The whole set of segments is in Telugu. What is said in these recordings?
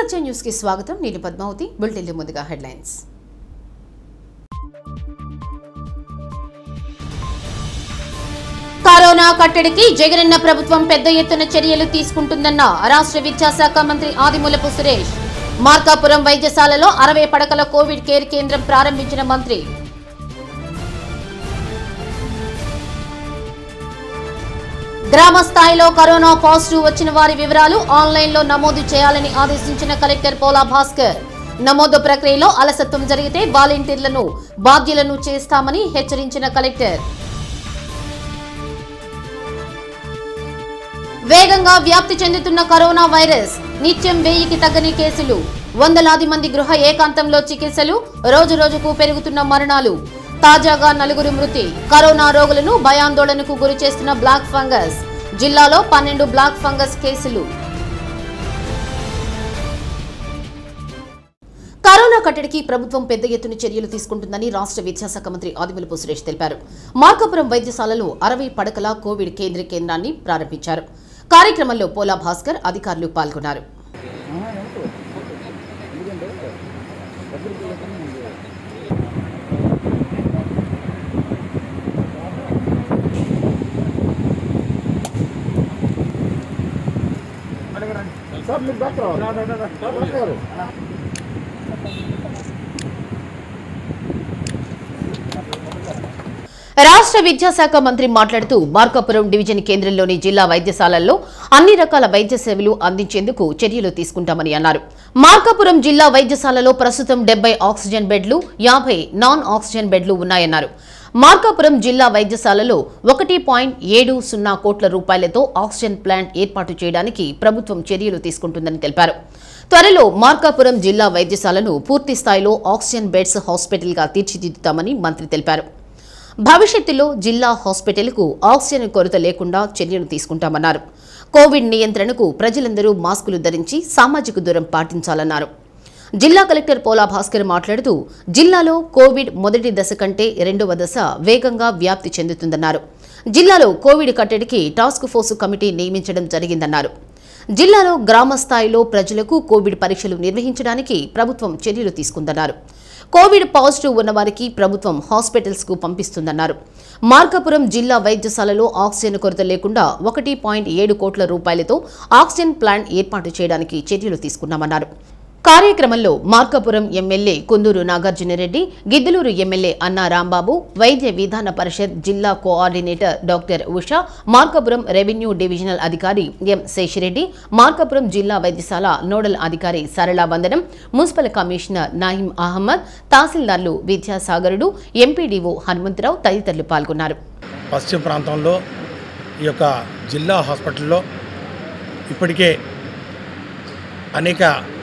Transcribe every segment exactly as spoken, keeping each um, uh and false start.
శ్రీసత్య న్యూస్ కి స్వాగతం. నేను పద్మావతి. బులెటిన్ లో ముందుగా హెడ్లైన్స్. కరోనా కట్టడికి జగనన్న ప్రభుత్వం పెద్ద ఎత్తున చర్యలు తీసుకుంటుందన్న రాష్ట్ర విద్యాశాఖ మంత్రి ఆదిమూలపు సురేష్. మార్కాపురం వైద్యశాలలో అరవై పడకల కోవిడ్ కేర్ కేంద్రం ప్రారంభించిన మంత్రి. గ్రామ స్థాయిలో కరోనా పాజిటివ్ వచ్చిన వారి వివరాలు ఆన్లైన్లో నమోదు చేయాలని ఆదేశించిన కలెక్టర్ పోలా భాస్కర్. నమోదు ప్రక్రియలో అలసత్వం జరిగితే వాలంటీర్లను బాధ్యులను చేస్తామని హెచ్చరించిన కలెక్టర్. వేగంగా వ్యాప్తి చెందుతున్న కరోనా వైరస్. నిత్యం వెయ్యికి తగ్గని కేసులు. వందలాది మంది గృహ ఏకాంతంలో చికిత్సలు. రోజు రోజుకు పెరుగుతున్న మరణాలు. తాజాగా నలుగురు మృతి. కరోనా రోగులను భయాందోళనకు గురి చేస్తున్న బ్లాక్ ఫంగస్. జిల్లాలో పన్నెండు బ్లాక్ ఫంగస్ కేసులు. కరోనా కట్టడికి ప్రభుత్వం పెద్ద ఎత్తున చర్యలు తీసుకుంటుందని రాష్ట్ర విద్యాశాఖ మంత్రి ఆదిమూలపు సురేష్ తెలిపారు. మార్కాపురం వైద్యశాలలో అరవై పడకల కోవిడ్ కేంద్ర కేంద్రాన్ని ప్రారంభించారు. కార్యక్రమంలో పోలా భాస్కర్ అధికారులు పాల్గొన్నారు. రాష్ట్ర విద్యాశాఖ మంత్రి మాట్లాడుతూ మార్కాపురం డివిజన్ కేంద్రంలోని జిల్లా వైద్యశాలల్లో అన్ని రకాల వైద్య సేవలు అందించేందుకు చర్యలు తీసుకుంటామని అన్నారు. మార్కాపురం జిల్లా వైద్యశాలలో ప్రస్తుతం డెబ్బై ఆక్సిజన్ బెడ్లు, యాభై నాన్ ఆక్సిజన్ బెడ్లు ఉన్నాయన్నారు. మార్కాపురం జిల్లా వైద్యశాలలో ఒకటి పాయింట్ ఏడు సున్నా కోట్ల రూపాయలతో ఆక్సిజన్ ప్లాంట్ ఏర్పాటు చేయడానికి ప్రభుత్వం చర్యలు తీసుకుంటుందని తెలిపారు. త్వరలో మార్కాపురం జిల్లా వైద్యశాలను పూర్తి స్థాయిలో ఆక్సిజన్ బెడ్స్ హాస్పిటల్గా తీర్చిదిద్దుతామని మంత్రి తెలిపారు. భవిష్యత్తులో జిల్లా హాస్పిటల్కు ఆక్సిజన్ కొరత లేకుండా చర్యలు తీసుకుంటామన్నారు. కోవిడ్ నియంత్రణకు ప్రజలందరూ మాస్కులు ధరించి సామాజిక దూరం పాటించాలన్నారు. జిల్లా కలెక్టర్ పోలా భాస్కర్ మాట్లాడుతూ జిల్లాలో కోవిడ్ మొదటి దశ కంటే రెండవ దశ వేగంగా వ్యాప్తి చెందుతుందన్నారు. జిల్లాలో కోవిడ్ కట్టడికి టాస్క్ ఫోర్స్ కమిటీ నియమించడం జరిగిందన్నారు. జిల్లాలో గ్రామ స్థాయిలో ప్రజలకు కోవిడ్ పరీక్షలు నిర్వహించడానికి ప్రభుత్వం చర్యలు తీసుకుందన్నారు. కోవిడ్ పాజిటివ్ ఉన్నవారికి ప్రభుత్వం హాస్పిటల్స్ కు పంపిస్తుందన్నారు. మార్కాపురం జిల్లా వైద్యశాలలో ఆక్సిజన్ కొరత లేకుండా ఒకటి పాయింట్ ఏడు కోట్ల రూపాయలతో ఆక్సిజన్ ప్లాంట్ ఏర్పాటు చేయడానికి చర్యలు తీసుకున్నామన్నారు. కార్యక్రమంలో మార్కాపురం ఎమ్మెల్యే కుందూరు నాగార్జునరెడ్డి, గిద్దలూరు ఎమ్మెల్యే అన్నా రాంబాబు, వైద్య విధాన పరిషత్ జిల్లా coordinator doctor Usha, Markapuram revenue divisional అధికారి ఎం శేషిరెడ్డి, మార్కాపురం జిల్లా వైద్యశాల నోడల్ అధికారి సరళా వందనం, మున్సిపల్ కమిషనర్ నాయిం అహ్మద్, తహసీల్దార్లు విద్యాసాగరుడు, ఎంపీడీఓ హనుమంతరావు తదితరులు పాల్గొన్నారు. పశ్చిమ ప్రాంతంలో ఈ యొక్క జిల్లా హాస్పిటల్లో ఇప్పటికే అనేక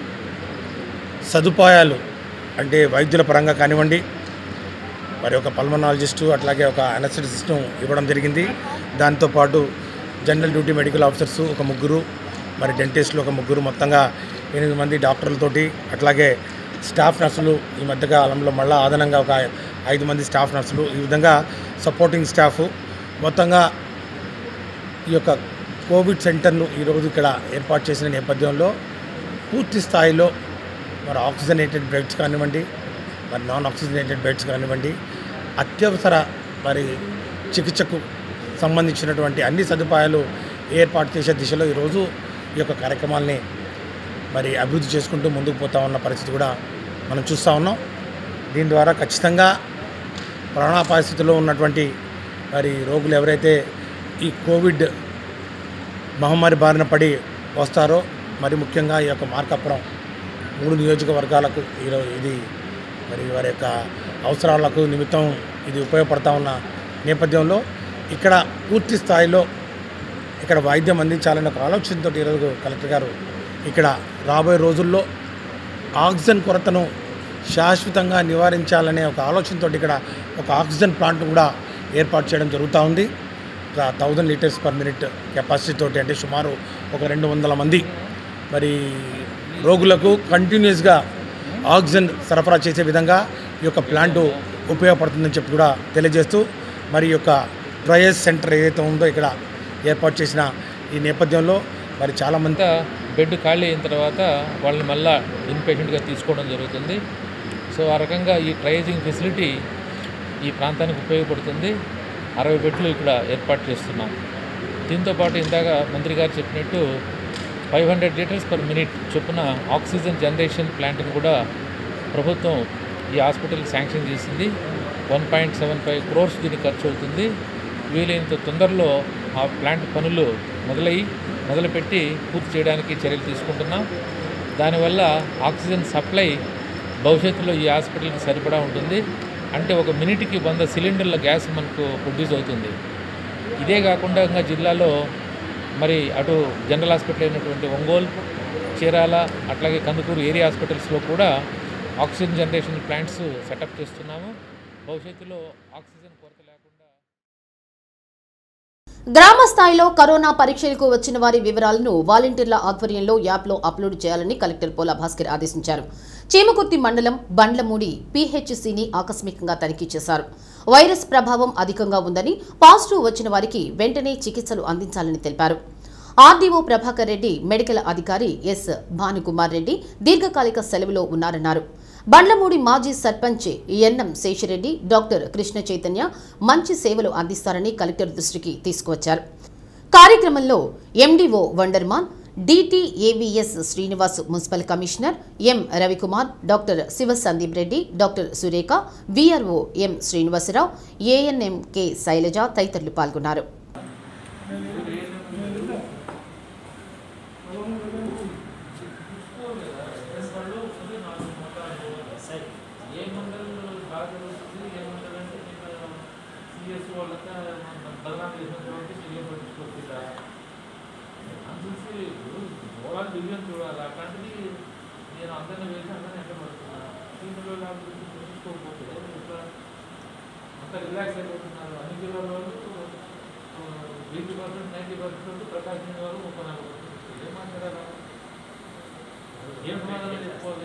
సదుపాయాలు అంటే వైద్యుల పరంగా కానివ్వండి, మరి ఒక పల్మనాలజిస్టు అట్లాగే ఒక అనస్థెటిస్ట్ను ఇవ్వడం జరిగింది. దాంతోపాటు జనరల్ డ్యూటీ మెడికల్ ఆఫీసర్స్ ఒక ముగ్గురు, మరి డెంటిస్టులు ఒక ముగ్గురు, మొత్తంగా ఎనిమిది మంది డాక్టర్లతోటి అట్లాగే స్టాఫ్ నర్సులు ఈ మధ్యకాలంలో మళ్ళీ అదనంగా ఒక ఐదు మంది స్టాఫ్ నర్సులు, ఈ విధంగా సపోర్టింగ్ స్టాఫ్ మొత్తంగా ఈ యొక్క కోవిడ్ సెంటర్ను ఈరోజు ఇక్కడ ఏర్పాటు చేసిన నేపథ్యంలో పూర్తి స్థాయిలో మరి ఆక్సిజనేటెడ్ బెడ్స్ కానివ్వండి, మరి నాన్ ఆక్సిజనేటెడ్ బెడ్స్ కానివ్వండి, అత్యవసర మరి చికిత్సకు సంబంధించినటువంటి అన్ని సదుపాయాలు ఏర్పాటు చేసే దిశలో ఈరోజు ఈ యొక్క కార్యక్రమాల్ని మరి అభివృద్ధి చేసుకుంటూ ముందుకు పోతా ఉన్న పరిస్థితి కూడా మనం చూస్తూ ఉన్నాం. దీని ద్వారా ఖచ్చితంగా ప్రాణాపాయ స్థితిలో ఉన్నటువంటి మరి రోగులు ఎవరైతే ఈ కోవిడ్ మహమ్మారి బారిన పడి వస్తారో, మరి ముఖ్యంగా ఈ యొక్క మార్కాపురం మూడు నియోజకవర్గాలకు ఈరోజు ఇది మరి వారి యొక్క అవసరాలకు నిమిత్తం ఇది ఉపయోగపడతా ఉన్న నేపథ్యంలో ఇక్కడ పూర్తి స్థాయిలో ఇక్కడ వైద్యం అందించాలనే ఒక ఆలోచనతో ఈరోజు కలెక్టర్ గారు ఇక్కడ రాబోయే రోజుల్లో ఆక్సిజన్ కొరతను శాశ్వతంగా నివారించాలనే ఒక ఆలోచనతో ఇక్కడ ఒక ఆక్సిజన్ ప్లాంట్ కూడా ఏర్పాటు చేయడం జరుగుతూ ఉంది. ఒక thousand litres per minute capacity తోటి, అంటే సుమారు ఒక రెండు వందల మంది మరి రోగులకు కంటిన్యూస్గా ఆక్సిజన్ సరఫరా చేసే విధంగా ఈ యొక్క ప్లాంట్ ఉపయోగపడుతుందని చెప్పి కూడా తెలియజేస్తూ, మరి ఈ యొక్క ట్రయల్స్ సెంటర్ ఏదైతే ఉందో ఇక్కడ ఏర్పాటు చేసిన ఈ నేపథ్యంలో మరి చాలామంది బెడ్ ఖాళీ అయిన తర్వాత వాళ్ళని మళ్ళా ఇన్పేషెంట్గా తీసుకోవడం జరుగుతుంది. సో ఆ రకంగా ఈ ట్రయేజింగ్ ఫెసిలిటీ ఈ ప్రాంతానికి ఉపయోగపడుతుంది. అరవై బెడ్లు ఇక్కడ ఏర్పాటు చేస్తున్నాం. దీంతోపాటు ఇందాక మంత్రి గారు చెప్పినట్టు five hundred litres per minute చొప్పున ఆక్సిజన్ జనరేషన్ ప్లాంట్ని కూడా ప్రభుత్వం ఈ హాస్పిటల్కి శాంక్షన్ చేసింది. One point seven five crores దీనికి ఖర్చు అవుతుంది. వీలైనంత తొందరలో ఆ ప్లాంట్ పనులు మొదలయ్యి మొదలుపెట్టి పూర్తి చేయడానికి చర్యలు తీసుకుంటున్నాం. దానివల్ల ఆక్సిజన్ సప్లై భవిష్యత్తులో ఈ హాస్పిటల్కి సరిపడా ఉంటుంది. అంటే ఒక మినిట్కి వంద సిలిండర్ల గ్యాస్ మనకు ప్రొడ్యూస్ అవుతుంది. ఇదే కాకుండా ఇంకా జిల్లాలో మరి అటు జనరల్ హాస్పిటల్ అయినటువంటి ఒంగోలు, చీరాల, అట్లాగే కందుకూరు ఏరియా హాస్పిటల్స్లో కూడా ఆక్సిజన్ జనరేషన్ ప్లాంట్స్ సెటప్ చేస్తున్నాము. భవిష్యత్తులో ఆక్సిజన్ కొరత లేకుండా. గ్రామ స్థాయిలో కరోనా పరీక్షలకు వచ్చిన వారి వివరాలను వాలంటీర్ల ఆధ్వర్యంలో యాప్లో అప్లోడ్ చేయాలని కలెక్టర్ పోలా భాస్కర్ ఆదేశించారు. చీమకుర్తి మండలం బండ్లమూడి పీహెచ్సీని ఆకస్మికంగా తనిఖీ చేశారు. వైరస్ ప్రభావం అధికంగా ఉందని, పాజిటివ్ వచ్చిన వారికి వెంటనే చికిత్సలు అందించాలని తెలిపారు. ఆర్డీఓ ప్రభాకర్ రెడ్డి, మెడికల్ అధికారి ఎస్ భానుకుమార్ రెడ్డి దీర్ఘకాలిక సెలవులో ఉన్నారన్నారు. బండ్లమూడి మాజీ సర్పంచ్ ఎన్ఎం శేషిరెడ్డి, డాక్టర్ కృష్ణ చైతన్య మంచి సేవలు అందిస్తారని కలెక్టర్ దృష్టికి తీసుకువచ్చారు. కార్యక్రమంలో ఎండీఓ వండర్మాన్, DTAVS Srinivas, municipal commissioner M Ravikumar, doctor Siva Sandeep Reddy, doctor Surekha, VRO M Srinivasa Rao, ANM K Sailaja తదితరులు పాల్గొన్నారు. డివిజన్ చూడాలి. అట్లాంటిది నేను అందరినీ వేసి అందరినీ ఎంత పడుతున్నాను. సీనియర్లో చూసుకోకపోతే అంత రిలాక్స్ అయిపోతున్నారు. అన్ని జిల్లాలో eighty percent ninety percent Prakasam వారు ముప్పై నాలుగు పర్సెంట్ ఏం మాట్లాడాలి, ఏం సమాధానం చెప్పుకోవాలి.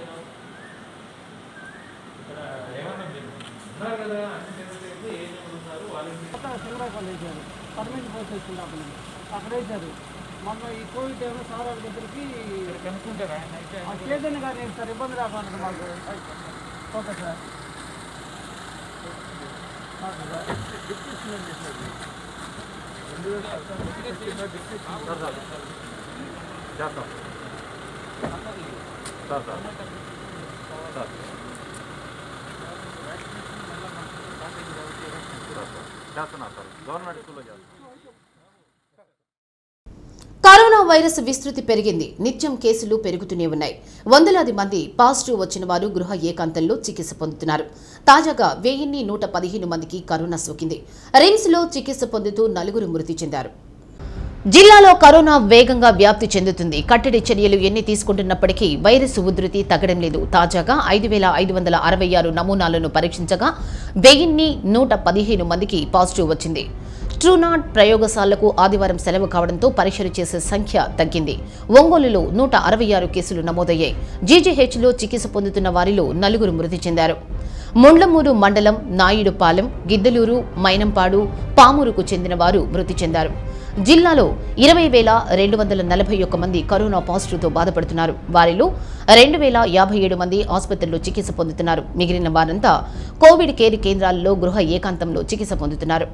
ఇక్కడ ఏమన్నా మీరు ఉన్నారు కదా, అన్ని సెక్రటరీ ఏ ఉన్నారు వాళ్ళకి శివరాకాలు వేశారు, పర్మనెంట్ పోస్ట్ వేసుకుంటారు, అక్కడ వేశారు. మొన్న ఈ కోవిడ్ టైంలో సార్ వాళ్ళ దగ్గరికి కనుక్కుంటారా చేద్దాను కానీ సార్ ఇబ్బంది రాకుండా మాకు. Okay sir. చేస్తున్నారు సార్, గవర్నమెంట్ స్కూల్లో చేస్తున్నారు. కరోనా వైరస్ విస్తృతి పెరిగింది. నిత్యం కేసులు పెరుగుతూనే ఉన్నాయి. వందలాది మంది పాజిటివ్ వచ్చిన వారు గృహ ఏకాంతంలో చికిత్స పొందుతున్నారు. తాజాగా వెయ్యిన్ని నూట పదిహేను మందికి కరోనా సోకింది. రిమ్స్ లో చికిత్స పొందుతూ నలుగురు మృతి చెందారు. జిల్లాలో కరోనా వేగంగా వ్యాప్తి చెందుతుంది. కట్టడి చర్యలు ఎన్ని తీసుకుంటున్నప్పటికీ వైరస్ ఉధృతి తగ్గడం లేదు. తాజాగా ఐదు వేల ఐదు వందల అరవై ఆరు నమూనాలను పరీక్షించగా వెయ్యిన్ని నూట పదిహేను మందికి పాజిటివ్ వచ్చింది. ట్రూనాట్ ప్రయోగశాలకు ఆదివారం సెలవు కావడంతో పరీక్షలు చేసే సంఖ్య తగ్గింది. ఒంగోలులో నూట అరవై ఆరు కేసులు నమోదయ్యాయి. జీజీహెచ్లో చికిత్స పొందుతున్న వారిలో నలుగురు మృతి చెందారు. ముండ్లమూరు మండలం నాయుడుపాలెం, గిద్దలూరు, మైనంపాడు, పామూరుకు చెందిన వారు మృతి చెందారు. జిల్లాలో ఇరవై వేల రెండు వందల నలభై ఒక్క మంది కరోనా పాజిటివ్తో బాధపడుతున్నారు. వారిలో రెండు వేల యాభై ఏడు మంది ఆసుపత్రుల్లో చికిత్స పొందుతున్నారు. మిగిలిన వారంతా కోవిడ్ కేర్ కేంద్రాల్లో గృహ ఏకాంతంలో చికిత్స పొందుతున్నారు.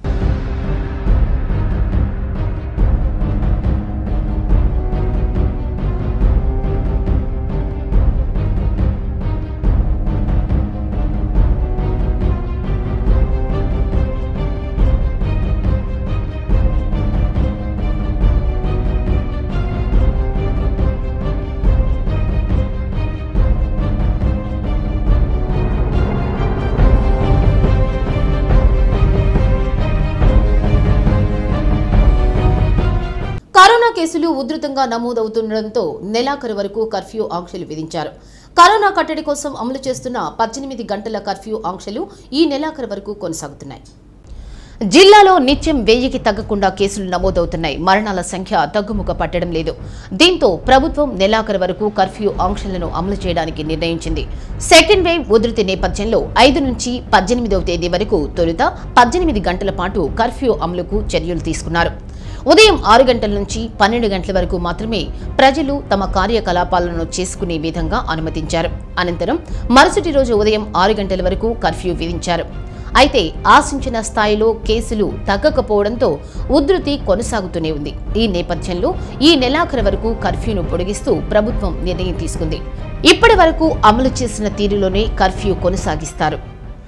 కరోనా కేసులు ఉధృతంగా నమోదవుతుండటంతో నెలాఖరు వరకు కర్ఫ్యూ ఆంక్షలు విధించారు. కరోనా కట్టడి కోసం అమలు చేస్తున్న పద్దెనిమిది గంటల కర్ఫ్యూ ఆంక్షలు ఈ నెలాఖరు వరకు కొనసాగుతున్నాయి. జిల్లాలో నిత్యం వెయ్యికి తగ్గకుండా కేసులు నమోదవుతున్నాయి. మరణాల సంఖ్య తగ్గుముఖ పట్టడం లేదు. దీంతో ప్రభుత్వం నెలాఖరు వరకు కర్ఫ్యూ ఆంక్షలను అమలు చేయడానికి నిర్ణయించింది. సెకండ్ వేవ్ ఉధృతి నేపథ్యంలో ఐదు నుంచి పద్దెనిమిదవ తేదీ వరకు తొలుత పద్దెనిమిది గంటల పాటు కర్ఫ్యూ అమలుకు చర్యలు తీసుకున్నారు. ఉదయం ఆరు గంటల నుంచి పన్నెండు గంటల వరకు మాత్రమే ప్రజలు తమ కార్యకలాపాలను చేసుకునే విధంగా అనుమతించారు. అనంతరం మరుసటి రోజు ఉదయం ఆరు గంటల వరకు కర్ఫ్యూ విధించారు. అయితే ఆశించిన స్థాయిలో కేసులు తగ్గకపోవడంతో ఉధృతి కొనసాగుతూనే ఉంది. ఈ నేపథ్యంలో ఈ నెలాఖరు వరకు కర్ఫ్యూను పొడిగిస్తూ ప్రభుత్వం నిర్ణయం తీసుకుంది. ఇప్పటి వరకు అమలు చేసిన తీరులోనే కర్ఫ్యూ కొనసాగిస్తారు.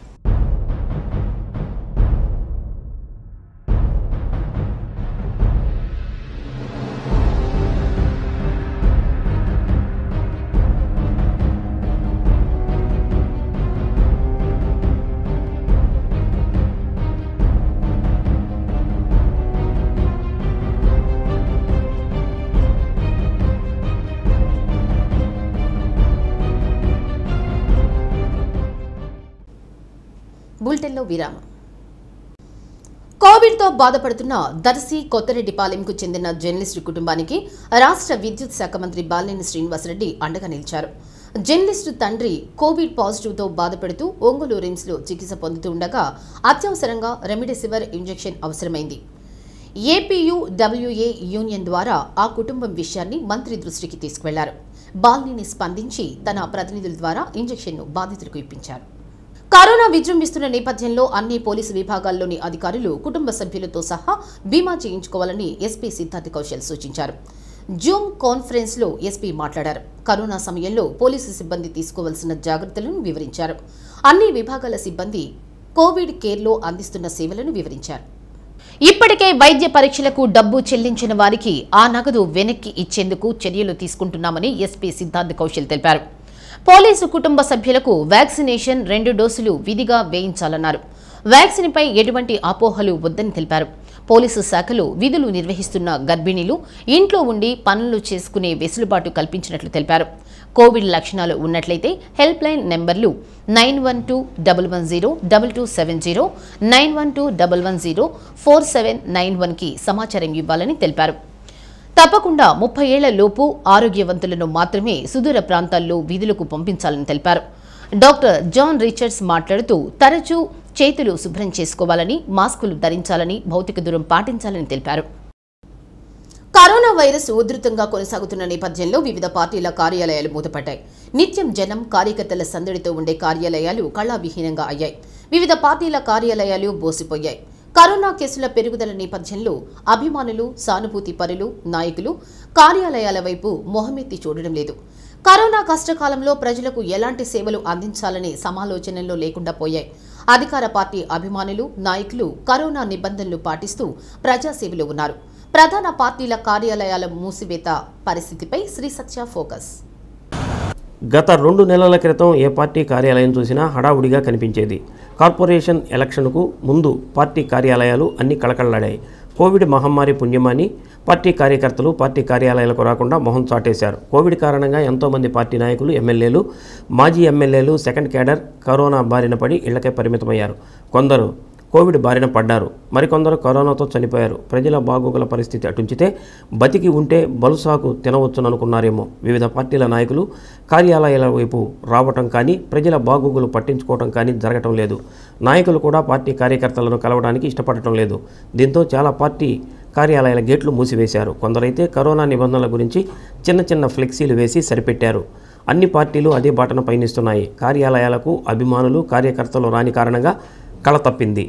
బులెటిన్లో విరామం. కోవిడ్తో బాధపడుతున్న దర్శి కొత్తరెడ్డిపాలెంకు చెందిన జర్నలిస్టు కుటుంబానికి రాష్ట్ర విద్యుత్ శాఖ మంత్రి బాలినేని శ్రీనివాసరెడ్డి అండగా నిలిచారు. జర్నలిస్టు తండ్రి కోవిడ్ పాజిటివ్తో బాధపడుతూ ఒంగోలు రిమ్స్లో చికిత్స పొందుతుండగా అత్యవసరంగా రెమిడెసివిర్ ఇంజెక్షన్ అవసరమైంది. ఏపీయూ డబ్ల్యూఏ యూనియన్ ద్వారా ఆ కుటుంబం విషయాన్ని మంత్రి దృష్టికి తీసుకువెళ్లారు. బాలినేని స్పందించి తన ప్రతినిధుల ద్వారా ఇంజెక్షన్ను బాధితులకు ఇప్పించారు. కరోనా విజృంభిస్తున్న నేపథ్యంలో అన్ని పోలీసు విభాగాల్లోని అధికారులు కుటుంబ సభ్యులతో సహా బీమా చేయించుకోవాలని ఎస్పీ సిద్ధార్థ కౌశల్ సూచించారు. జూమ్ కాన్ఫరెన్స్ లో ఎస్పీ మాట్లాడారు. కరోనా సమయంలో పోలీసు సిబ్బంది తీసుకోవాల్సిన జాగ్రత్తలను వివరించారు. అన్ని విభాగాల సిబ్బంది కోవిడ్ కేర్లో అందిస్తున్న సేవలను వివరించారు. ఇప్పటికే వైద్య పరీక్షలకు డబ్బు చెల్లించిన వారికి ఆ నగదు వెనక్కి ఇచ్చేందుకు చర్యలు తీసుకుంటున్నామని ఎస్పీ సిద్ధార్థ కౌశల్ తెలిపారు. పోలీసు కుటుంబ సభ్యులకు వ్యాక్సినేషన్ రెండు డోసులు విధిగా వేయించాలన్నారు. వ్యాక్సిన్పై ఎటువంటి అపోహలు వద్దని తెలిపారు. పోలీసు శాఖలో విధులు నిర్వహిస్తున్న గర్భిణీలు ఇంట్లో ఉండి పనులు చేసుకునే వెసులుబాటు కల్పించినట్లు తెలిపారు. కోవిడ్ లక్షణాలు ఉన్నట్లయితే హెల్ప్ లైన్ నెంబర్లు nine one two double one zero double two seven zero nine one two double one zero four seven nine one కి సమాచారం ఇవ్వాలని తెలిపారు. తప్పకుండా ముప్పై ఏళ్ల లోపు ఆరోగ్యవంతులను మాత్రమే సుదూర ప్రాంతాల్లో విధులకు పంపించాలని తెలిపారు. డాక్టర్ జాన్ రిచర్డ్స్ మాట్లాడుతూ తరచూ చేతులు శుభ్రం చేసుకోవాలని, మాస్కులు ధరించాలని, భౌతిక దూరం పాటించాలని తెలిపారు. కరోనా వైరస్ ఉధృతంగా కొనసాగుతున్న నేపథ్యంలో వివిధ పార్టీల కార్యాలయాలు మూతపడ్డాయి. నిత్యం జనం, కార్యకర్తల సందడితో ఉండే కార్యాలయాలు కళావిహీనంగా అయ్యాయి. వివిధ పార్టీల కార్యాలయాలు బోసిపోయాయి. కరోనా కేసుల పెరుగుదల నేపథ్యంలో అభిమానులు, సానుభూతి పరులు, నాయకులు కార్యాలయాల వైపు మొహమెత్తి చూడడం లేదు. కరోనా కష్టకాలంలో ప్రజలకు ఎలాంటి సేవలు అందించాలనే సమాలోచనలో లేకుండా పోయాయి. అధికార పార్టీ అభిమానులు, నాయకులు కరోనా నిబంధనలు పాటిస్తూ ప్రజాసేవలో ఉన్నారు. ప్రధాన పార్టీల కార్యాలయాల మూసివేత పరిస్థితిపై శ్రీసత్య ఫోకస్. గత రెండు నెలల క్రితం ఏ పార్టీ కార్యాలయం చూసినా హడావుడిగా కనిపించేది. కార్పొరేషన్ ఎలక్షన్కు ముందు పార్టీ కార్యాలయాలు అన్ని కళకళలాడాయి. కోవిడ్ మహమ్మారి పుణ్యమాని పార్టీ కార్యకర్తలు పార్టీ కార్యాలయాలకు రాకుండా మొహం చాటేశారు. కోవిడ్ కారణంగా ఎంతోమంది పార్టీ నాయకులు, ఎమ్మెల్యేలు, మాజీ ఎమ్మెల్యేలు సెకండ్ క్యాడర్ కరోనా బారిన పడి ఇళ్లకే పరిమితమయ్యారు. కొందరు కోవిడ్ బారిన పడ్డారు, మరికొందరు కరోనాతో చనిపోయారు. ప్రజల బాగోగుల పరిస్థితి అటుంచితే బతికి ఉంటే బలుసాకు తినవచ్చుననుకున్నారేమో. వివిధ పార్టీల నాయకులు కార్యాలయాల వైపు రావటం కానీ, ప్రజల బాగోగులు పట్టించుకోవటం కానీ జరగటం లేదు. నాయకులు కూడా పార్టీ కార్యకర్తలను కలవడానికి ఇష్టపడటం లేదు. దీంతో చాలా పార్టీ కార్యాలయాల గేట్లు మూసివేశారు. కొందరైతే కరోనా నిబంధనల గురించి చిన్న చిన్న ఫ్లెక్సీలు వేసి సరిపెట్టారు. అన్ని పార్టీలు అదే బాటను పయనిస్తున్నాయి. కార్యాలయాలకు అభిమానులు, కార్యకర్తలు రాని కారణంగా కళ తప్పింది.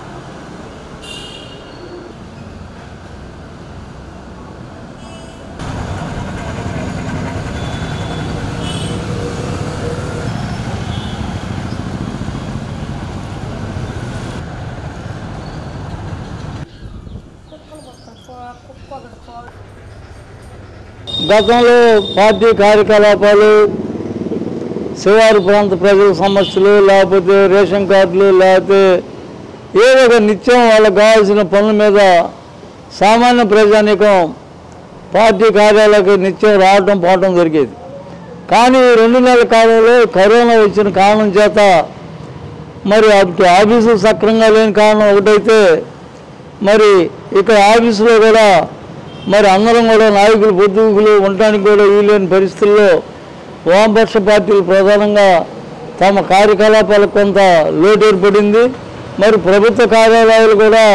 గతంలో పార్టీ కార్యకలాపాలు, శివారు ప్రాంత ప్రజల సమస్యలు, లేకపోతే రేషన్ కార్డులు, లేకపోతే ఏదో ఒక నిత్యం వాళ్ళకు కావాల్సిన పనుల మీద సామాన్య ప్రజానీకం పార్టీ కార్యాలయాలకు నిత్యం రావటం పోవటం జరిగేది. కానీ రెండు నెలల కాలంలో కరోనా వచ్చిన కారణం చేత మరి అటు ఆఫీసులు సక్రమంగా లేని కారణం ఒకటైతే, మరి ఇక్కడ ఆఫీసులో కూడా మరి అందరం కూడా నాయకులు, పొద్దుగులు ఉండటానికి కూడా వీలేని పరిస్థితుల్లో వామపక్ష పార్టీలు ప్రధానంగా తమ కార్యకలాపాలకు కొంత లోటు ఏర్పడింది. మరి ప్రభుత్వ కార్యాలయాలు కూడా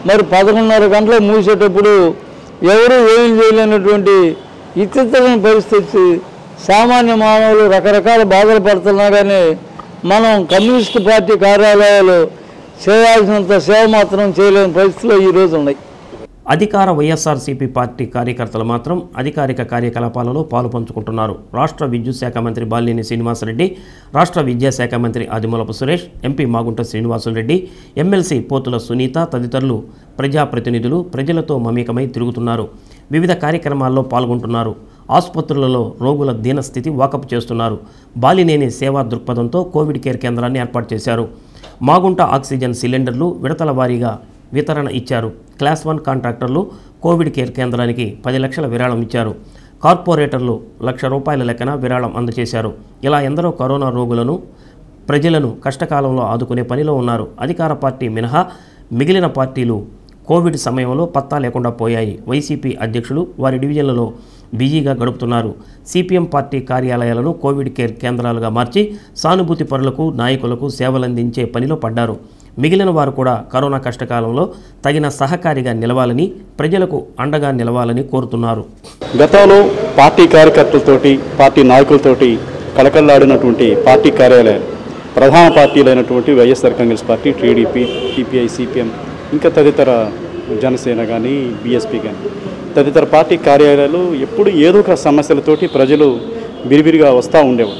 మరి పదకొండున్నర గంటలకు మూసేటప్పుడు ఎవరు ఏం చేయలేనటువంటి ఇతరమైన పరిస్థితి, సామాన్య మానవులు రకరకాల బాధలు పడుతున్నా కానీ మనం కమ్యూనిస్ట్ పార్టీ కార్యాలయాలు చేయాల్సినంత సేవ మాత్రం చేయలేని పరిస్థితుల్లో ఈరోజు ఉన్నాయి. అధికార వైఎస్ఆర్సీపీ పార్టీ కార్యకర్తలు మాత్రం అధికారిక కార్యకలాపాలలో పాలు పంచుకుంటున్నారు. రాష్ట్ర విద్యుత్ శాఖ మంత్రి బాలినేని శ్రీనివాసరెడ్డి, రాష్ట్ర విద్యాశాఖ మంత్రి ఆదిమూలపు సురేష్, ఎంపీ మాగుంట శ్రీనివాసులరెడ్డి, ఎమ్మెల్సీ పోతుల సునీత తదితరులు ప్రజాప్రతినిధులు ప్రజలతో మమేకమై తిరుగుతున్నారు. వివిధ కార్యక్రమాల్లో పాల్గొంటున్నారు. ఆసుపత్రులలో రోగుల దీనస్థితి వాకపు చేస్తున్నారు. బాలినేని సేవా దృక్పథంతో కోవిడ్ కేర్ కేంద్రాన్ని ఏర్పాటు చేశారు. మాగుంట ఆక్సిజన్ సిలిండర్లు విడతల వారీగా వితరణ ఇచ్చారు. క్లాస్ వన్ కాంట్రాక్టర్లు కోవిడ్ కేర్ కేంద్రానికి పది లక్షల విరాళం ఇచ్చారు. కార్పొరేటర్లు లక్ష రూపాయల లెక్కన విరాళం అందజేశారు. ఇలా ఎందరో కరోనా రోగులను ప్రజలను కష్టకాలంలో ఆదుకునే పనిలో ఉన్నారు. అధికార పార్టీ మినహా మిగిలిన పార్టీలు కోవిడ్ సమయంలో పత్తా లేకుండా పోయాయి. వైసీపీ అధ్యక్షులు వారి డివిజన్లలో బిజీగా గడుపుతున్నారు. సిపిఎం పార్టీ కార్యాలయాలను కోవిడ్ కేర్ కేంద్రాలుగా మార్చి సానుభూతి పరులకు నాయకులకు సేవలందించే పనిలో పడ్డారు. మిగిలిన వారు కూడా కరోనా కష్టకాలంలో తగిన సహకారిగా నిలవాలని, ప్రజలకు అండగా నిలవాలని కోరుతున్నారు. గతంలో పార్టీ కార్యకర్తలతోటి పార్టీ నాయకులతోటి కళకళలాడినటువంటి పార్టీ కార్యాలయాలు ప్రధాన పార్టీలైనటువంటి YSR Congress party, TDP, CPI, CPM, ఇంకా తదితర జనసేన కానీ బీఎస్పీ కానీ తదితర పార్టీ కార్యాలయాలు ఎప్పుడు ఏదో ఒక సమస్యలతోటి ప్రజలు బిరిబిరిగా వస్తూ ఉండేవారు.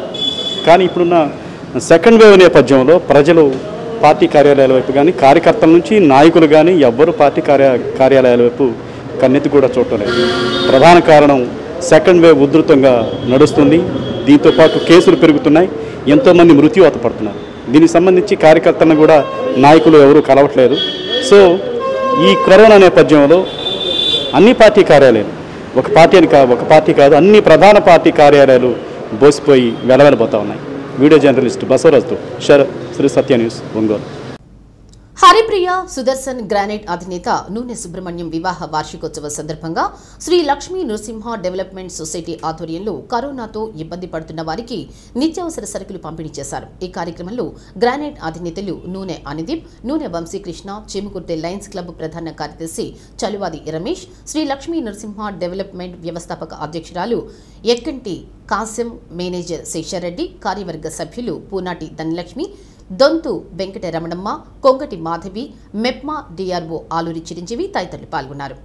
కానీ ఇప్పుడున్న సెకండ్ వేవ్ నేపథ్యంలో ప్రజలు పార్టీ కార్యాలయాల వైపు కానీ కార్యకర్తల నుంచి నాయకులు కానీ ఎవ్వరూ పార్టీ కార్య కార్యాలయాల వైపు కన్నెత్తి కూడా చూడటం లేదు. ప్రధాన కారణం సెకండ్ వేవ్ ఉధృతంగా నడుస్తుంది. దీంతోపాటు కేసులు పెరుగుతున్నాయి, ఎంతోమంది మృత్యువాత పడుతున్నారు. దీనికి సంబంధించి కార్యకర్తలను కూడా నాయకులు ఎవరూ కలవట్లేదు. సో ఈ కరోనా నేపథ్యంలో అన్ని పార్టీ కార్యాలయాలు, ఒక పార్టీ అని కాదు ఒక పార్టీ కాదు అన్ని ప్రధాన పార్టీ కార్యాలయాలు బోసిపోయి వెలవెలబోతూ ఉన్నాయి. వీడియో జర్నలిస్ట్ బసవరాజుతో శరత్, శ్రీసత్య న్యూస్, ఒంగోలు. హరిప్రియ సుదర్శన్ గ్రానైట్ అధినేత నూనె సుబ్రహ్మణ్యం వివాహ వార్షికోత్సవ సందర్భంగా శ్రీ లక్ష్మీ నృసింహ డెవలప్మెంట్ సొసైటీ ఆధ్వర్యంలో కరోనాతో ఇబ్బంది పడుతున్న వారికి నిత్యావసర సరుకులు పంపిణీ చేశారు. ఈ కార్యక్రమంలో గ్రానైట్ అధినేతలు నూనె అనిదీప్, నూనె వంశీకృష్ణ, చేముకుర్తి లయన్స్ క్లబ్ ప్రధాన కార్యదర్శి చలువాది రమేష్, శ్రీ లక్ష్మీ నృసింహ డెవలప్మెంట్ వ్యవస్థాపక అధ్యక్షురాలు ఎక్కంటి కాసిం, మేనేజర్ శేషారెడ్డి, కార్యవర్గ సభ్యులు పూనాటి ధనలక్ష్మి, దొంతు వెంకట రమణమ్మ, కొంగటి మాధవి, మెప్మా డిఆర్ఓ ఆలూరి చిరంజీవి తదితరులు పాల్గొన్నారు.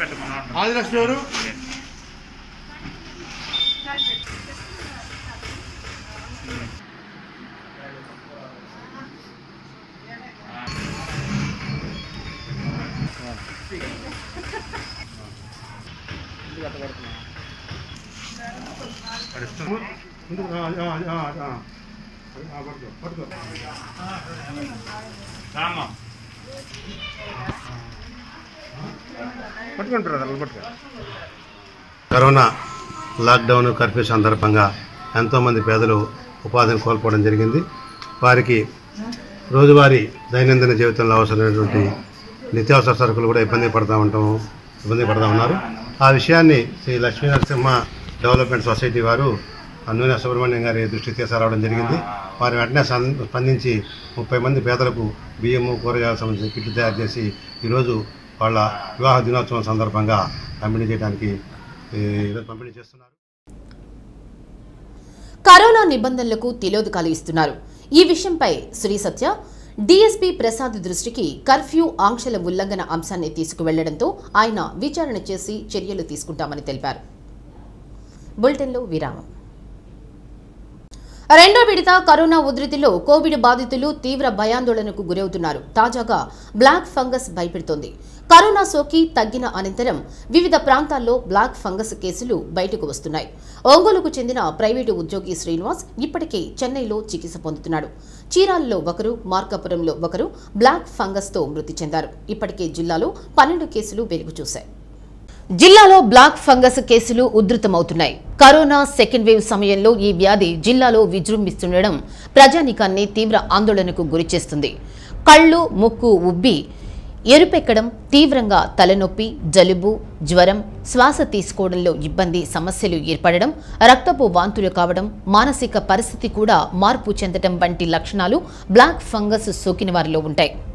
కరోనా లాక్డౌన్ కర్ఫ్యూ సందర్భంగా ఎంతోమంది పేదలు ఉపాధిని కోల్పోవడం జరిగింది. వారికి రోజువారీ దైనందిన జీవితంలో అవసరమైనటువంటి నిత్యావసర సరుకులు కూడా ఇబ్బంది పడతా ఉంటాం ఇబ్బంది పడతా ఉన్నారు. ఆ విషయాన్ని శ్రీ లక్ష్మీ నరసింహ డెవలప్మెంట్ సొసైటీ వారు నూనె సుబ్రహ్మణ్యం గారి దృష్టికి తీసుకురావడం జరిగింది. వారు వెంటనే స్పందించి ముప్పై మంది పేదలకు బియ్యము, కూరగాయలకు సంబంధించిన కిట్లు తయారు చేసి ఈరోజు వాళ్ళ వివాహ దినోత్సవం సందర్భంగా పంపిణీ చేయడానికి ఈరోజు పంపిణీ చేస్తున్నారు. కరోనా నిబంధనలకు తిలోదకాలు ఇస్తున్నారు. ఈ విషయంపై శ్రీసత్య డీఎస్పీ ప్రసాద్ దృష్టికి కర్ఫ్యూ ఆంక్షల ఉల్లంఘన అంశాన్ని తీసుకువెళ్లడంతో ఆయన విచారణ చేసి చర్యలు తీసుకుంటామని తెలిపారు. బులెటిన్లో విరామం. రెండో విడత కరోనా ఉధృతిలో కోవిడ్ బాధితులు తీవ్ర భయాందోళనకు గురవుతున్నారు. తాజాగా బ్లాక్ ఫంగస్ భయపెడుతోంది. కరోనా సోకి తగ్గిన అనంతరం వివిధ ప్రాంతాల్లో బ్లాక్ ఫంగస్ కేసులు బయటకు వస్తున్నాయి. ఒంగోలుకు చెందిన ప్రైవేటు ఉద్యోగి శ్రీనివాస్ ఇప్పటికే చెన్నైలో చికిత్స పొందుతున్నాడు. చీరాలలో ఒకరు, మార్కాపురంలో ఒకరు బ్లాక్ ఫంగస్తో మృతి చెందారు. ఇప్పటికే జిల్లాలో పన్నెండు కేసులు వెలుగు చూశాయి. జిల్లాలో బ్లాక్ ఫంగస్ కేసులు ఉధృతమవుతున్నాయి. కరోనా సెకండ్ వేవ్ సమయంలో ఈ వ్యాధి జిల్లాలో విజృంభిస్తుండడం ప్రజానీకాన్ని తీవ్ర ఆందోళనకు గురిచేస్తుంది. కళ్ళు, ముక్కు ఉబ్బి ఎరుపెక్కడం, తీవ్రంగా తలనొప్పి, జలుబు, జ్వరం, శ్వాస తీసుకోవడంలో ఇబ్బంది సమస్యలు ఏర్పడడం, రక్తపు వాంతులు కావడం, మానసిక పరిస్థితి కూడా మార్పు చెందడం వంటి లక్షణాలు బ్లాక్ ఫంగస్ సోకిన వారిలో ఉంటాయి.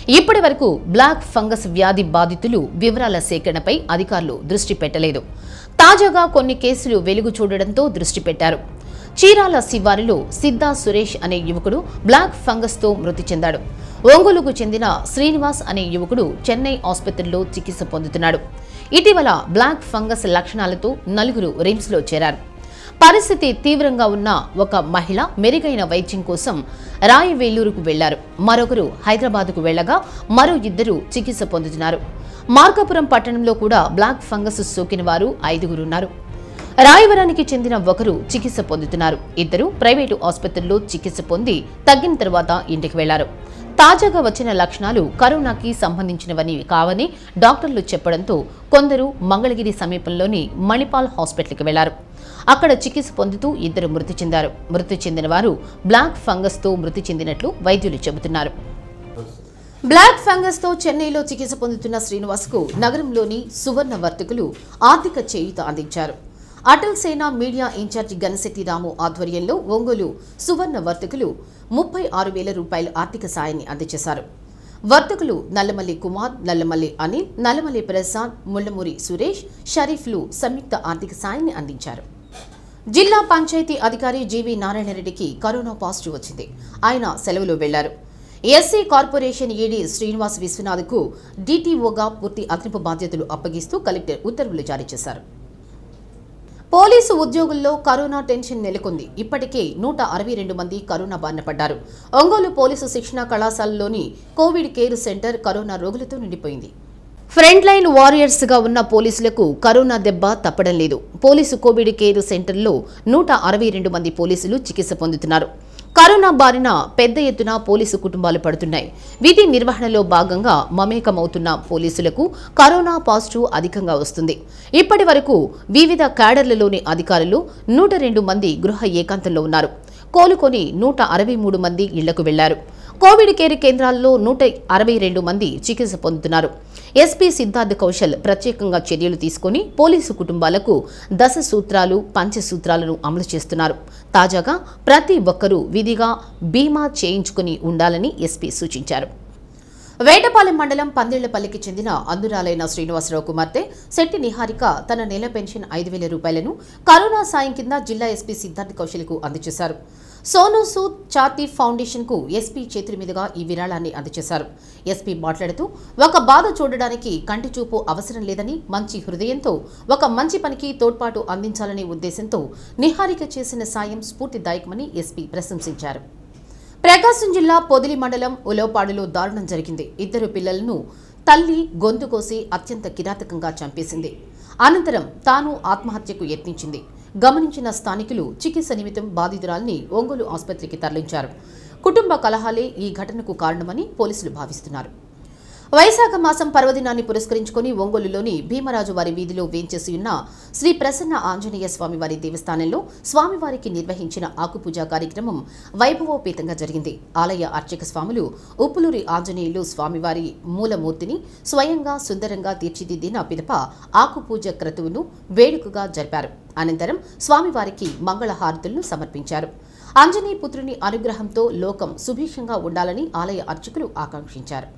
ఇప్పటి వరకు బ్లాక్ ఫంగస్ వ్యాధి బాధితులు వివరాల సేకరణపై అధికారులు దృష్టి పెట్టలేదు. తాజాగా కొన్ని కేసులు వెలుగు చూడడంతో దృష్టి పెట్టారు. చీరాల శివారులో సిద్ధా సురేష్ అనే యువకుడు బ్లాక్ ఫంగస్తో మృతి చెందాడు. ఒంగోలుకు చెందిన శ్రీనివాస్ అనే యువకుడు చెన్నై ఆసుపత్రిలో చికిత్స పొందుతున్నాడు. ఇటీవల బ్లాక్ ఫంగస్ లక్షణాలతో నలుగురు రిమ్స్లో చేరారు. పరిస్థితి తీవ్రంగా ఉన్న ఒక మహిళ మెరుగైన వైద్యం కోసం రాయవేలూరుకు వెళ్లారు. మరొకరు హైదరాబాద్కు వెళ్లగా మరో ఇద్దరు చికిత్స పొందుతున్నారు. మార్కాపురం పట్టణంలో కూడా బ్లాక్ ఫంగస్ సోకిన వారు ఐదుగురున్నారు. రాయవరానికి చెందిన ఒకరు చికిత్స పొందుతున్నారు. ఇద్దరు ప్రైవేటు ఆసుపత్రుల్లో చికిత్స పొంది తగ్గిన తర్వాత ఇంటికి వెళ్లారు. తాజాగా వచ్చిన లక్షణాలు కరోనాకి సంబంధించినవని కావని డాక్టర్లు చెప్పడంతో కొందరు మంగళగిరి సమీపంలోని మణిపాల్ హాస్పిటల్కి వెళ్లారు. అక్కడ చికిత్స పొందుతూ ఇద్దరు మృతి చెందారు. మృతి చెందిన వారు బ్లాక్ ఫంగస్తో మృతి చెందినట్లు వైద్యులు చెబుతున్నారు. బ్లాక్ ఫంగస్తో చెన్నైలో చికిత్స పొందుతున్న శ్రీనివాస్కు నగరంలోని సువర్ణ వర్తకులు ఆర్థిక చేయూత అందించారు. అటల్ సేన మీడియా ఇన్ఛార్జి గణశెట్టి రాము ఆధ్వర్యంలో ఒంగోలు సువర్ణ వర్తకులు ముప్పై ఆరు వేల రూపాయల ఆర్థిక సాయాన్ని అందజేశారు. వర్తకులు నల్లమల్లి కుమార్, నల్లమల్లి అనిల్, నల్లమల్లి ప్రసాద్, ముళ్లమూరి సురేష్, షరీఫ్లు సంయుక్త ఆర్థిక సాయాన్ని అందించారు. జిల్లా పంచాయతీ అధికారి జీవీ నారాయణరెడ్డికి కరోనా పాజిటివ్ వచ్చింది. ఆయన సెలవులో వెళ్లారు. ఎస్సీ కార్పొరేషన్ ఈడీ శ్రీనివాస్ విశ్వనాథ్కు డీటీఓగా పూర్తి అదనపు బాధ్యతలు అప్పగిస్తూ కలెక్టర్ ఉత్తర్వులు జారీ చేశారు. పోలీసు ఉద్యోగుల్లో కరోనా టెన్షన్ నెలకొంది. ఇప్పటికే నూట అరవై రెండు మంది కరోనా బారిన పడ్డారు. ఒంగోలు పోలీసు శిక్షణా కళాశాలలోని కోవిడ్ కేర్ సెంటర్ కరోనా రోగులతో నిండిపోయింది. ఫ్రంట్ లైన్ వారియర్స్ గా ఉన్న పోలీసులకు కరోనా దెబ్బ తప్పడం లేదు. పోలీసు కోవిడ్ కేర్ సెంటర్లో నూట అరవై రెండు మంది పోలీసులు చికిత్స పొందుతున్నారు. కరోనా బారిన పెద్ద ఎత్తున పోలీసు కుటుంబాలు పడుతున్నాయి. విధి నిర్వహణలో భాగంగా మమేకమవుతున్న పోలీసులకు కరోనా పాజిటివ్ అధికంగా వస్తుంది. ఇప్పటి వరకు వివిధ క్యాడర్లలోని అధికారులు నూట రెండు మంది గృహ ఏకాంతంలో ఉన్నారు. కోలుకొని నూట అరవై మూడు మంది ఇళ్లకు వెళ్లారు. కోవిడ్ కేర్ కేంద్రాల్లో నూట అరవై రెండు మంది చికిత్స పొందుతున్నారు. ఎస్పీ సిద్ధార్థ్ కౌశల్ ప్రత్యేకంగా చర్యలు తీసుకుని పోలీసు కుటుంబాలకు దశ సూత్రాలు, పంచసూత్రాలను అమలు చేస్తున్నారు. తాజాగా ప్రతి ఒక్కరూ విధిగా బీమా చేయించుకుని ఉండాలని ఎస్పీ సూచించారు. వేటపాలెం మండలం పందిళ్లపల్లికి చెందిన అందురాలైన శ్రీనివాసరావు కుమార్తె శెట్టి నిహారిక తన నెల పెన్షన్ ఐదు వేల రూపాయలను కరోనా సాయం కింద జిల్లా ఎస్పీ సిద్ధార్థ్ కౌశల్కు అందజేశారు. సోను సూద్ ఛాతీ ఫౌండేషన్ కు ఎస్పీ చేతుల మీదుగా ఈ విరాళాన్ని అందజేశారు. ఎస్పీ మాట్లాడుతూ ఒక బాధ చూడడానికి కంటి చూపు అవసరం లేదని, మంచి హృదయంతో ఒక మంచి పనికి తోడ్పాటు అందించాలనే ఉద్దేశంతో నిహారిక చేసిన సాయం స్ఫూర్తిదాయకమని ఎస్పీ ప్రశంసించారు. ప్రకాశం జిల్లా పొదిలి మండలం ఉలవపాడులో దారుణం జరిగింది. ఇద్దరు పిల్లలను తల్లి గొంతు కోసి అత్యంత కిరాతకంగా చంపేసింది. అనంతరం తాను ఆత్మహత్యకు యత్నించింది. గమనించిన స్థానికులు చికిత్స నిమిత్తం బాధితురాల్ని ఒంగోలు ఆసుపత్రికి తరలించారు. కుటుంబ కలహాలే ఈ ఘటనకు కారణమని పోలీసులు భావిస్తున్నారు. వైశాఖ మాసం పర్వదినాన్ని పురస్కరించుకుని ఒంగోలులోని భీమరాజు వారి వీధిలో వేంచేసి ఉన్న శ్రీ ప్రసన్న ఆంజనేయ స్వామివారి దేవస్థానంలో స్వామివారికి నిర్వహించిన ఆకుపూజ కార్యక్రమం వైభవోపేతంగా జరిగింది. ఆలయ అర్చక స్వాములు ఉప్పులూరి ఆంజనేయులు స్వామివారి మూలమూర్తిని స్వయంగా సుందరంగా తీర్చిదిద్దిన పిదప ఆకుపూజ క్రతువును వేడుకగా జరిపారు. అనంతరం స్వామివారికి మంగళహారతులను సమర్పించారు. ఆంజనేయ పుత్రుని అనుగ్రహంతో లోకం సుభిక్షంగా ఉండాలని ఆలయ అర్చకులు ఆకాంక్షించారు.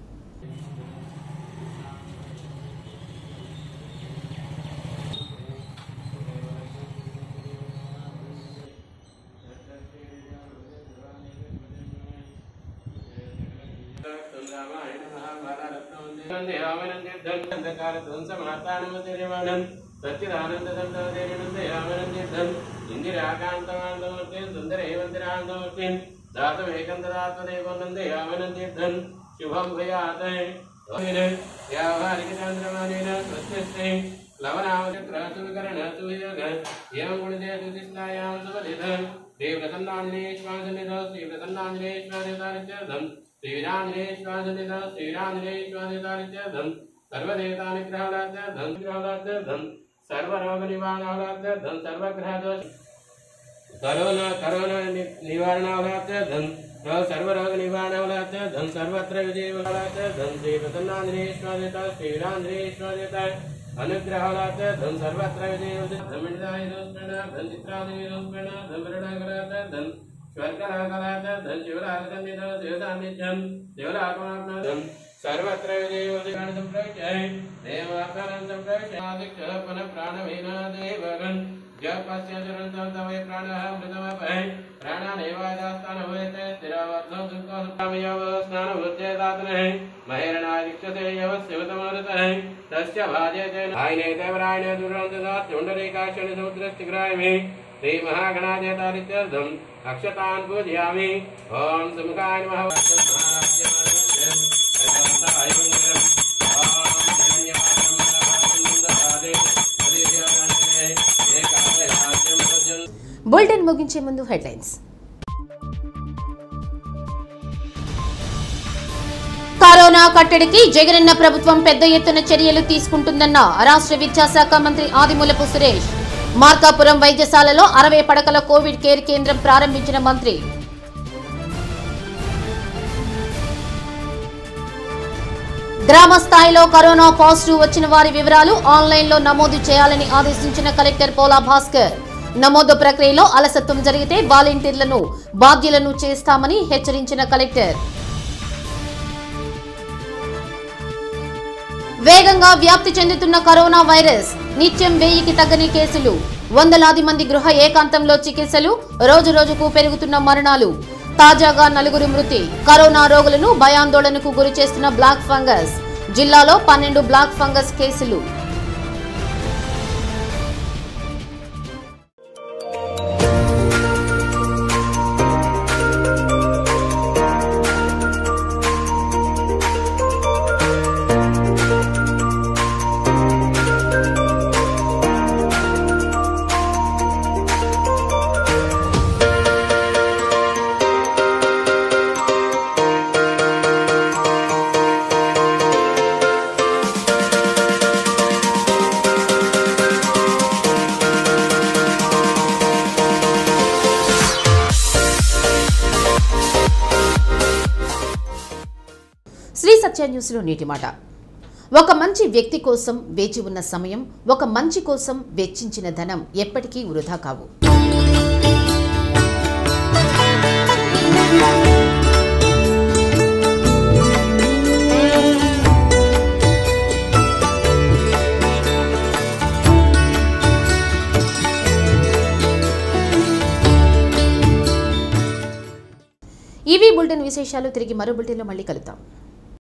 శుభం భయాత్ వ్యావహారిక చంద్రమానేన స్వస్తి లవనామకరణ సుయోగ ఏం గుణదే సుతిష్టాయాం సువలిత దేవతన్నాంజనేశ్వాసనిద శ్రీవ్రతన్నాంజనేశ్వరితారిత్యర్థం శ్రీరాంజనేశ్వాసనిద శ్రీరాంజనేశ్వరితారిత్యర్థం సర్వదేవతానిగ్రహార్థం గ్రహార్థం సర్వరోగ నివారణార్థం సర్వగ్రహదోష కరోనా కరోనా నివారణార్థం సర్వరోగ నివారణార్థం సర్వత్ర విజయవార్థం శ్రీ ప్రసన్నాంజనేశ్వరిత శ్రీరాంజనేశ్వరిత అనుగ్రహార్థం సర్వత్ర విజయవార్థం చిత్రాదిరోస్మరణం స్వర్గరాగలార్థం శివరాగం శివసాన్నిధ్యం శివరాగమార్థం सर्वत्र विदेवदेवान् सम्प्रविश्य देवाकारान् सम्प्रविश्य आदित्य पुनः प्राणवीना देवगन् जपस्यचरन्तं तवे प्राणः मृतमपै प्राणानेवादास्तानभूयते स्थिरावर्धं सुखसुखामयव स्नानभूत्येतात्नः महेरणादिक्षते यवस्यवतमरुतः तस्य भाजयते आयनेते वरायणे दुरन्तदात्युण्डरीकाक्षणि समुद्रस्तिग्रायमे श्रीमहागणाधिपतित्यर्थम् अक्षतान् पूजयामि ॐ सुमुखाय नमः బులెటిన్ ముగించే ముందు హెడ్లైన్స్. కరోనా కట్టడికి జగనన్న ప్రభుత్వం పెద్ద ఎత్తున చర్యలు తీసుకుంటుందన్న రాష్ట్ర విద్యాశాఖ మంత్రి ఆదిమూలపు సురేష్. మార్కాపురం వైద్యశాలలో అరవై పడకల కోవిడ్ కేర్ కేంద్రం ప్రారంభించిన మంత్రి. గ్రామ స్థాయిలో కరోనా పాజిటివ్ వచ్చిన వారి వివరాలు ఆన్లైన్లో నమోదు చేయాలని ఆదేశించిన కలెక్టర్ పోలా భాస్కర్. నమోదు ప్రక్రియలో అలసత్వం జరిగితే వాలంటీర్లను బాధ్యులను చేస్తామని హెచ్చరించిన కలెక్టర్. వేగంగా వ్యాప్తి చెందుతున్న కరోనా వైరస్, నిత్యం వెయ్యికి తగ్గని కేసులు, వందలాది మంది గృహ ఏకాంతంలో చికిత్సలు, రోజు రోజుకు పెరుగుతున్న మరణాలు. తాజాగా నలుగురు మృతి. కరోనా రోగులను భయాందోళనకు గురి చేస్తున్న బ్లాక్ ఫంగస్. జిల్లాలో పన్నెండు బ్లాక్ ఫంగస్ కేసులు. శ్రీసత్య న్యూస్లో నీటి మాట. ఒక మంచి వ్యక్తి కోసం వేచి ఉన్న సమయం, ఒక మంచి కోసం వెచ్చించిన ధనం ఎప్పటికీ వృధా కావు. ఇవి బులెటిన్ విశేషాలు. తిరిగి మరో బులెటిన్లో మళ్ళీ కలుద్దాం.